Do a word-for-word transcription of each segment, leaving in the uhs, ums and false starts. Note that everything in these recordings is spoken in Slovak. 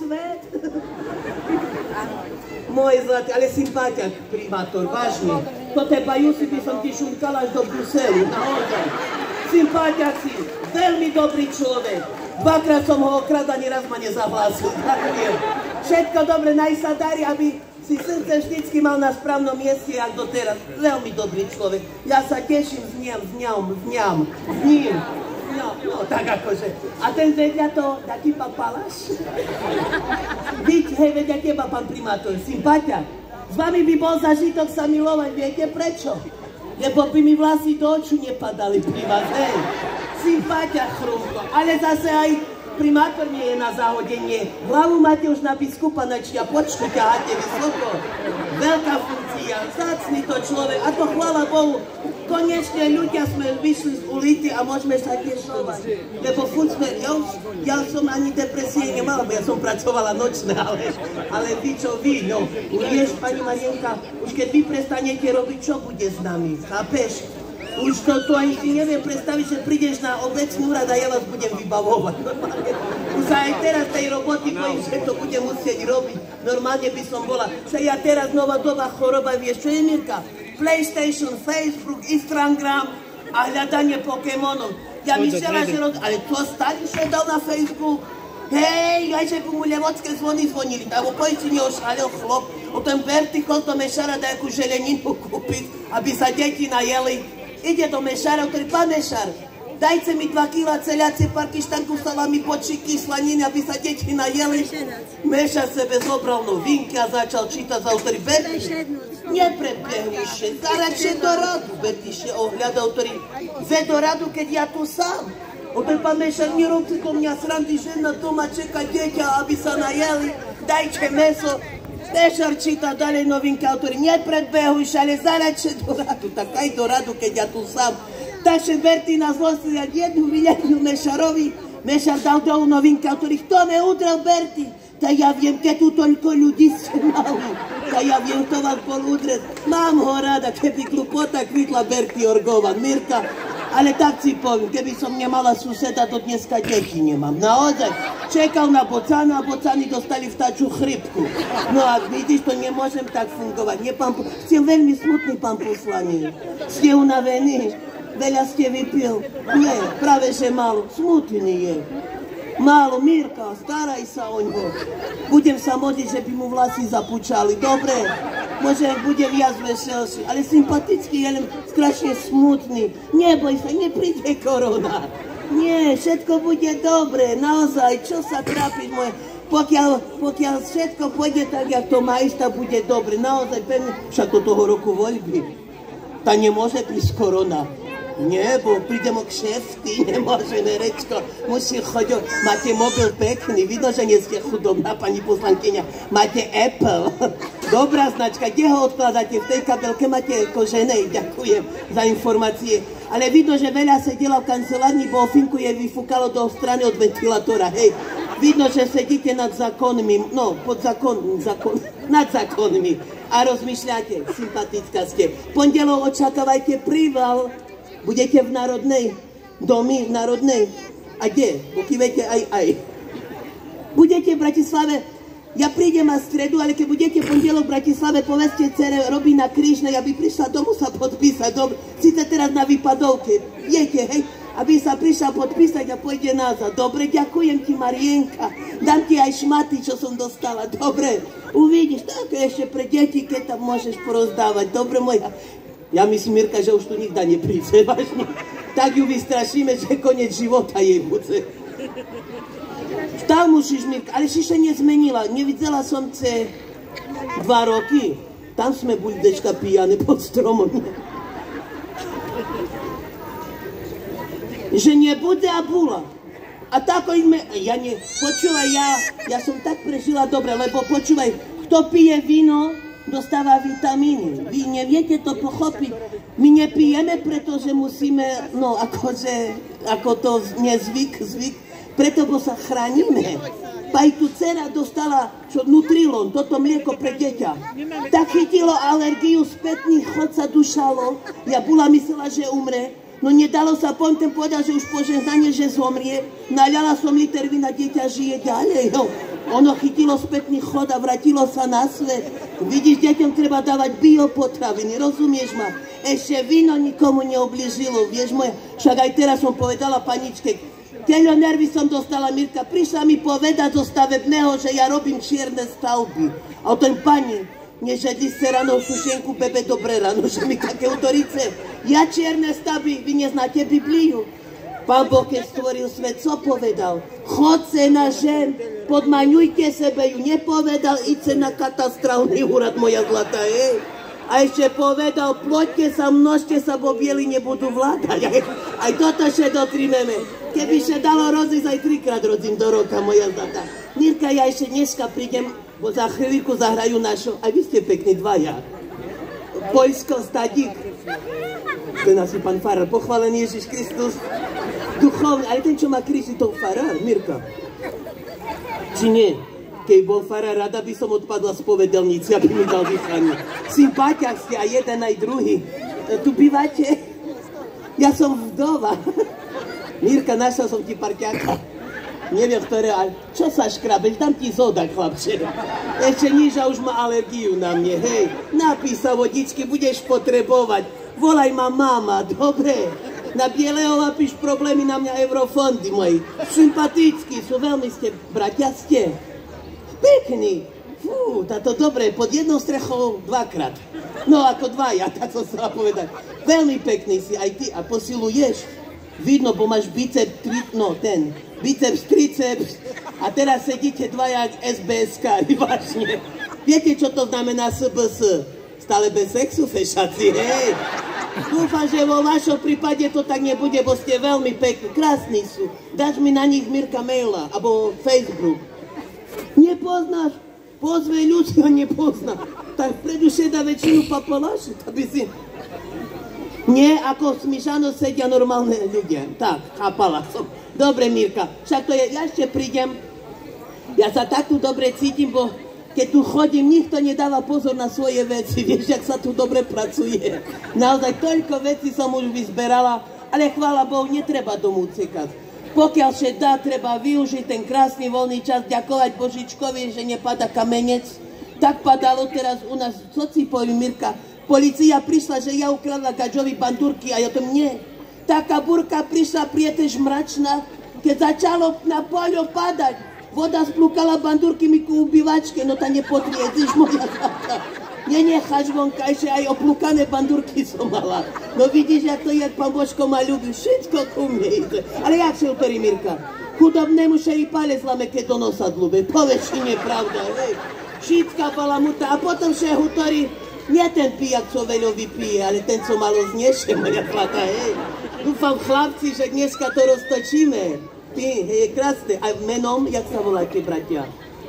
svet. Môj zlatý, ale sympátia, primátor, vážne. To teba Jussi by som ti šunkala až do Bruselu, naozaj. Sympátia si, veľmi dobrý človek. Dvakrát som ho okradal, ani raz ma nezahlásil. Všetko dobre, naj sa darí, aby si srdce vždycky mal na správnom mieste, jak doteraz. Veľmi dobrý človek. Ja sa teším z ňam, z ňam, z ňam, z ním. No, no, tak akože. A ten vedľa to, taký papalaš? Byť, hej, vedľa teba, pán primátor, sympátia. S vami by bol zažitok sa milovať, viete prečo? Lebo by mi vlasy do oču nepadali pri vás, hej. Sympátia, chrumko, ale zase aj primátor nie je na zahodenie. Hlavu máte už na biskupa načia, počtu ťaháte vysoko. Veľká funkcia, vzácný to človek, a to chvála Bohu. Konečne ľudia sme vyšli z ulity a môžeme sa tešovať. Lebo furt sme, ja, ja som ani depresie nemala, bo ja som pracovala nočné, ale, ale vy čo vy, no. Vieš, pani Marienka, už keď vy prestanete robiť, čo bude s nami, chápeš? Už to, to ani si neviem predstaviť, že prídeš na obecný úrad a ja vás budem vybavovať. Normálne. Už sa aj teraz tej roboty bojím, že to budem musieť robiť. Normálne by som bola. Že ja teraz nová doba choroba, vieš, čo je, Mirka? PlayStation, Facebook, Instagram a hľadanie Pokémonov. Ja myslela, že roz... Ale to starý še dal na Facebook. Hej, aj že by mu levodské zvony zvonili. Tam u policii neošalil chlop. O ten vertikol to mešara dajakú želeninu kúpiť, aby sa deti najeli. Ide do mešára, ktorý, pán mešár, dajte mi dva kilá celiacie parky štanku salami, počíky, slaniny, aby sa deti najeli. Mešár sebe zobral novinky a začal čítať za autori. Bertiše, nepredbehliše, zaradše do radu. Bertiše ohľadal, ktorý, ve do radu, keď ja tu sám. O ten pán mešár, nerobte do mňa srandy, žena doma čeka dieťa, aby sa najeli. Dajte meso. Mešár číta ďalej novinky autory. Nepredbehujš, ale zaradše do radu. Tak aj do radu, keď ja tu sám. Takže Berti nás zlosti jednu vyľadnú Mešarovi. Mešar dal dolu novinky autory. Kto me udrel, Berti? Tak ja viem, keď tu toľko ľudí ste mali. Tak ja viem, kto vás bol udrieť. Mám ho rada, keby glupota kvitla Berti Orgovan. Mirka, ale tak si poviem, keby som nemala suseda, to dneska deti nemám. Naozaj, čekal na bocánu a bocány dostali vtáču chrypku. No a vidíš, to nemôžem tak fungovať. Nie, pán, ste veľmi smutný, pán poslaník. Ste unavení, veľa ste vypil. Nie, práve že málo, smutný je. Málo, Mirka, staraj sa o ňo. Budem sa modliť, že by mu vlasy zapúčali. Dobre, možno bude viac veselší, ale sympatický je len strašne smutný. Neboj sa, nepríde korona. Nie, všetko bude dobre, naozaj, čo sa trápiť moje. Pokiaľ, pokiaľ všetko pôjde tak, jak to má ísť, tak bude dobre. Naozaj, pevne, však do toho roku voľby. Tá nemôže prísť korona. Nie, bo prídem o kšefty, nemôžeme, rečko, musí chodiť. Máte mobil pekný, vidno, že nie ste chudobná, pani poslankyňa. Máte Apple, dobrá značka, kde ho odkladáte? V tej kabelke máte koženej, ďakujem za informácie. Ale vidno, že veľa sedela v kancelárni, bo ofinku je vyfúkalo do strany od ventilátora, hej. Vidno, že sedíte nad zákonmi, no, pod zákon, zákon, nad zákonmi a rozmýšľate, sympatická ste. Pondelov očakávajte príval. Budete v Národnej, domy v Národnej. A kde? Pokývajte aj, aj. Budete v Bratislave, ja prídem na stredu, ale keď budete pondelok v Bratislave, povedzte dcere, robí na Krížnej, aby prišla domu sa podpísať. Dobre, síce teraz na výpadovke, viete, hej? Aby sa prišla podpísať a pôjde nazad. Dobre, ďakujem ti, Marienka. Dám ti aj šmaty, čo som dostala. Dobre, uvidíš, tak ešte pre deti, keď tam môžeš porozdávať. Dobre, moja. Ja myslím, Mirka, že už tu nikda nepríde, vážne. Tak ju vystrašíme, že koniec života jej bude. Tam musíš, Mirka, ale si sa nezmenila. Nevidela som ce dva roky. Tam sme boli dečka pijane pod stromom. Že nebude a bula. A tako ime, ja ne, počúvaj, ja, ja som tak prežila dobre, lebo počúvaj, kto pije víno, dostáva vitamíny. Vy neviete to pochopiť. My nepijeme, pretože musíme, no akože, ako to nezvyk, zvyk, preto bo sa chránime. Pa i tu dcera dostala, čo Nutrilon, toto mlieko pre deťa. Tak chytilo alergiu, spätný chod sa dušalo. Ja bola myslela, že umre. No nedalo sa, pontem povedal, že už požehnanie, že zomrie. Naľala som liter vína, dieťa žije ďalej. No. Ono chytilo spätný chod a vrátilo sa na svet. Vidíš, deťom treba dávať biopotraviny, rozumieš ma? Ešte víno nikomu neoblížilo, vieš moja. Však aj teraz som povedala paničke, telenervy som dostala, Mirka, prišla mi povedať zo stavebného, že ja robím čierne stavby. A o ten pani, nežedli ste ráno sušenku, bebe, dobré ráno, že mi také autorice. Ja čierne stavby, vy neznáte Bibliu. Pán Boh, keď stvoril svet, co povedal? Chodce na žen, podmaňujte sebe ju, nepovedal, idte na katastrálny úrad, moja zlatá, hej. A ešte povedal, ploďte sa, množte sa, bo bieli nebudú vládať. Aj, aj toto še dotrimeme. Keby še dalo rozísť, aj trikrát rozím do roka, moja zlatá. Mirka, ja ešte dneska prídem, bo za chvíľku zahrajú našo, aj vy ste pekní dvaja. Poľsko, Stadík. To je asi pán farár, pochválený Ježiš Kristus. Duchovný, ale ten, čo má kríži, to farár, Mirka. Či nie? Keď bol farár, rada by som odpadla z povedelnici, aby mi dal dýchanie. Sympáťak ste a jeden aj druhý. Tu bývate? Ja som vdova. Mirka, našla som ti parťáka. Neviem, ktoré, ale čo sa škrabeš? Dám ti zodak, chlapče. Ešte nič a už má alergiu na mne, hej. Napí sa vodičky, budeš potrebovať. Volaj ma mama, dobre? Na bieleho napíš problémy, na mňa eurofondy moji. Sympatickí sú, veľmi ste, bratia ste. Pekný. Fú, táto dobre, pod jednou strechou dvakrát. No ako dvaja, tak som chcela povedať. Veľmi pekný si aj ty a posiluješ. Vidno, bo máš biceps, tri, no ten, biceps, triceps. A teraz sedíte dvaja jak es bé eskári, vážne. Viete, čo to znamená es bé es? Stále bez sexu, fešaci, hej. Dúfam, že vo vašom prípade to tak nebude, bo ste veľmi pekní, krásni sú. Dáš mi na nich, Mirka, maila, alebo Facebook. Nepoznáš? Pozve ľudí, ho nepozná. Tak preduše dá väčšinu papalášu, aby si... Nie, ako Smíšano sedia normálne ľudia. Tak, chápala som. Dobre, Mirka, však to je, ja ešte prídem. Ja sa tak tu dobre cítim, bo keď tu chodím, nikto nedáva pozor na svoje veci. Vieš, jak sa tu dobre pracuje. Naozaj toľko vecí som už vyzberala, ale chvála Bohu, netreba domu utekať. Pokiaľ sa dá, treba využiť ten krásny voľný čas, ďakovať Božičkovi, že nepada kamenec. Tak padalo teraz u nás, co si poviem, Mirka, polícia prišla, že ja ukradla Gadžovi bandurky a ja to nie. Taká burka prišla, prietež mračná, keď začalo na poľo padať. Voda splúkala bandurky mi ku ubývačke, no ta nepotriedíš, moja zlatá. Nenecháš vonka, ešte aj oplúkané bandurky som mala. No vidíš, jak to je, jak pán Božko ma ľúbi, všetko ku mne ide. Ale jak si utorí, Mirka? Chudobnému še i palec lame, keď do nosa dlube. Povedz, či nepravda, hej. Všetká balamuta a potom še utorí, nie ten pijak, co veľo vypije, ale ten, co malo zniesie, moja zlatá, hej. Dúfam, chlapci, že dneska to roztočíme. Ty, hej, je krásne. A menom, jak sa voláte, bratia?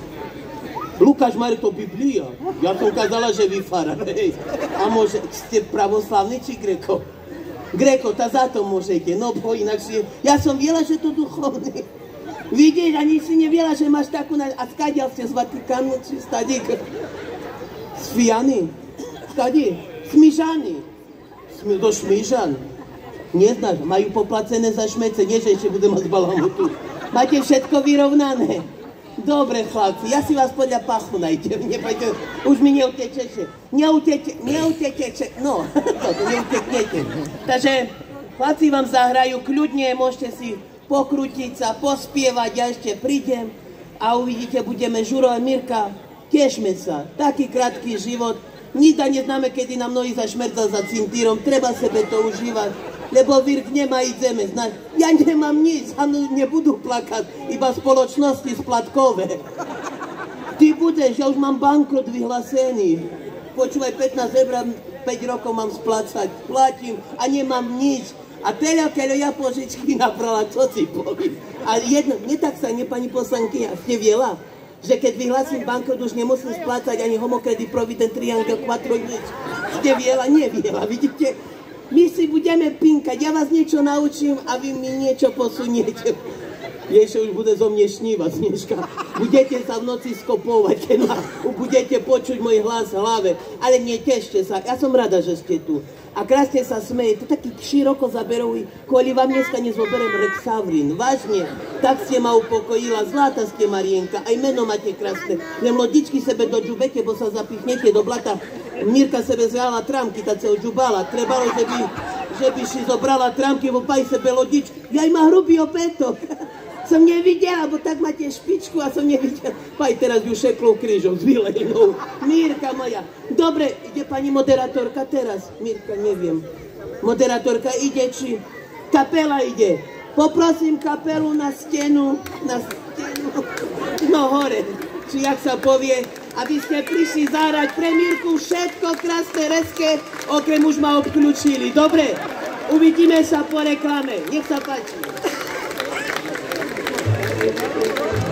Lukáš, Mare, to Biblia. Ja som kazala, že vy farár, hej. A môže, ste pravoslavní či Greko? Greko, tá za to môžete. No, bo inak si... Ja som viela, že to duchovný. Vidíš, ani si neviela, že máš takú... Na... A skadiaľ ste z Vatikánu, či stadík? Z Fiany? Skadí? Smížany. Do Šmížan. Neznáš, majú poplacené za šmece, nie že ešte budem mať balamutu. Máte všetko vyrovnané. Dobre, chlapci, ja si vás podľa pachu najde. Nepojďte, už mi neutečete. Neutečete, neutečete, no, toto, neuteknete. Takže chlapci vám zahrajú kľudne, môžete si pokrútiť sa, pospievať, ja ešte prídem a uvidíte, budeme žurovať. Mirka, tešme sa, taký krátky život. Nikda neznáme, kedy nám mnohí zašmrdal za cintírom, treba sebe to užívať. Lebo Virk nemá ísť zeme, znáš. Ja nemám nič, ano nebudú plakať, iba spoločnosti splatkové. Ty budeš, ja už mám bankrot vyhlásený. Počúvaj, pätnásť eur, päť rokov mám splácať, platím a nemám nič. A teraz, keď ja požičky nabrala, čo si poviem. A jedno, nie tak sa, nie pani poslankyňa, ste viela, že keď vyhlásim bankrot, už nemusím splácať ani homokredit, provident, triangel, quattro, nič. Ste viela, neviela, vidíte? My si budeme pinkať, ja vás niečo naučím a vy mi niečo posuniete. Ešte už bude zo mne šnívať, Snežka. Budete sa v noci skopovať, keď ma budete počuť môj hlas v hlave. Ale netešte sa, ja som rada, že ste tu. a krásne sa smeje. To taký široko zaberový, kvôli vám dneska nezoberem Rexavrin. Vážne, tak ste ma upokojila, zlata ste Marienka, aj meno máte krásne. Len lodičky sebe do džubeke, bo sa zapichnete do blata. Mirka sebe zvala tramky, tak sa odžubala. Trebalo, že by, že by si zobrala tramky, bo paj sebe lodič. Jaj má hrubý opätok. Som nevidela, bo tak máte špičku a som nevidela. Paj teraz ju šeklou krížom s vylejnou. Mirka moja. Dobre, ide pani moderátorka teraz. Mirka, neviem. Moderátorka ide, či kapela ide. Poprosím kapelu na stenu, na stenu, no hore, či jak sa povie, aby ste prišli zahrať pre Mirku všetko krásne, rezké, okrem už ma obklúčili. Dobre, uvidíme sa po reklame. Nech sa páči. Thank you.